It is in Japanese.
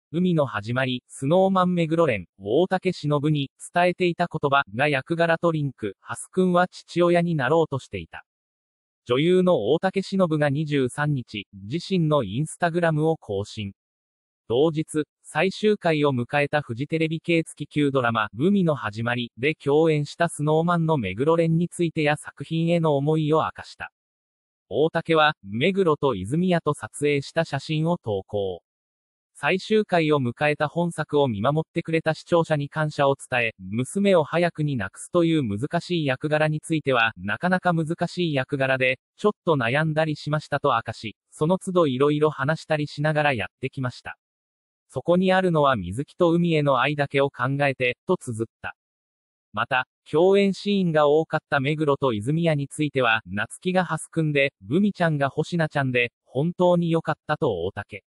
海の始まり、スノーマン目黒蓮、大竹しのぶに伝えていた言葉が役柄とリンク、ハスくんは父親になろうとしていた。女優の大竹しのぶが23日、自身のインスタグラムを更新。同日、最終回を迎えたフジテレビ系月9ドラマ、海の始まりで共演したスノーマンの目黒蓮についてや作品への思いを明かした。大竹は、目黒と泉谷と撮影した写真を投稿。最終回を迎えた本作を見守ってくれた視聴者に感謝を伝え、娘を早くに亡くすという難しい役柄については、なかなか難しい役柄で、ちょっと悩んだりしましたと明かし、その都度いろいろ話したりしながらやってきました。そこにあるのは水木と海への愛だけを考えて、と綴った。また、共演シーンが多かった目黒と泉谷については、夏希がハスくんで、ブミちゃんが星名ちゃんで、本当に良かったと大竹。